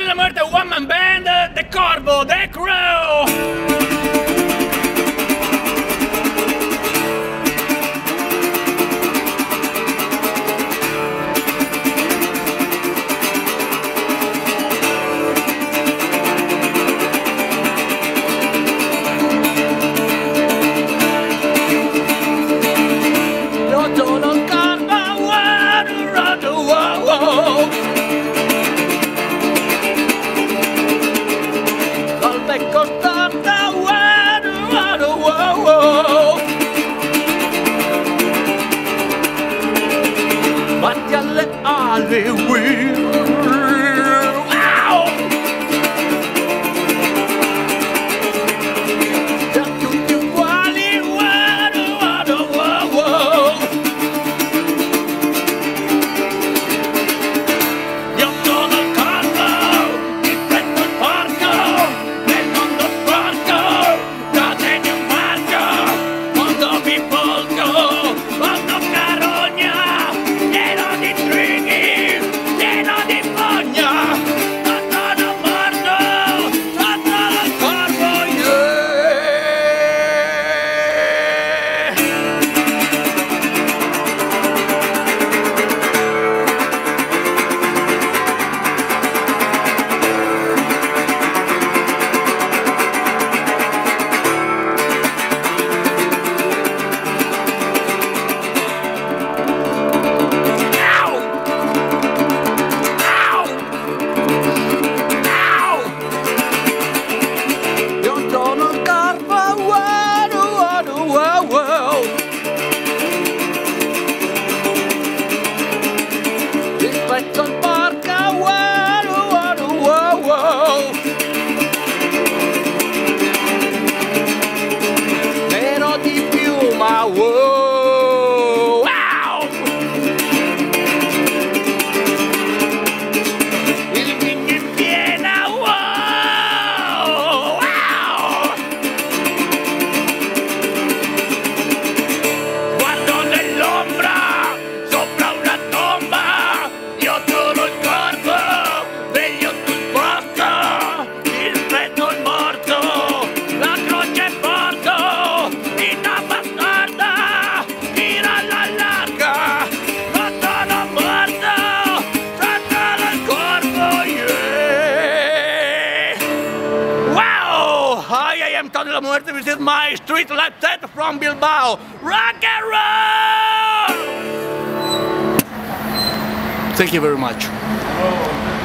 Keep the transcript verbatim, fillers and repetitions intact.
La Muerte One Man Band, The Corvo, The Crew. Batti alle ali, wow! Da tutti uguali, wow, wow, wow. Io sono il Corvo, difendo il porco, nel mondo sporco, cose di un marco, mondo bifolco, mondo carogna. Rispetto al porca, wow, wow, wow, wow. Meno di più, ma wow, wow. Il vigno in piena, wow, wow. Guardo nell'ombra sopra una tomba. Io sono il Corvo, veglio sul posto, il petto è morto, la croce porto, vita bastarda, tira la larga, non sono morto, sono il Corvo, yeah! Wow! Hi, I am Tony La Muerte, this is my street life set from Bilbao. Rock and roll! Thank you very much. Oh.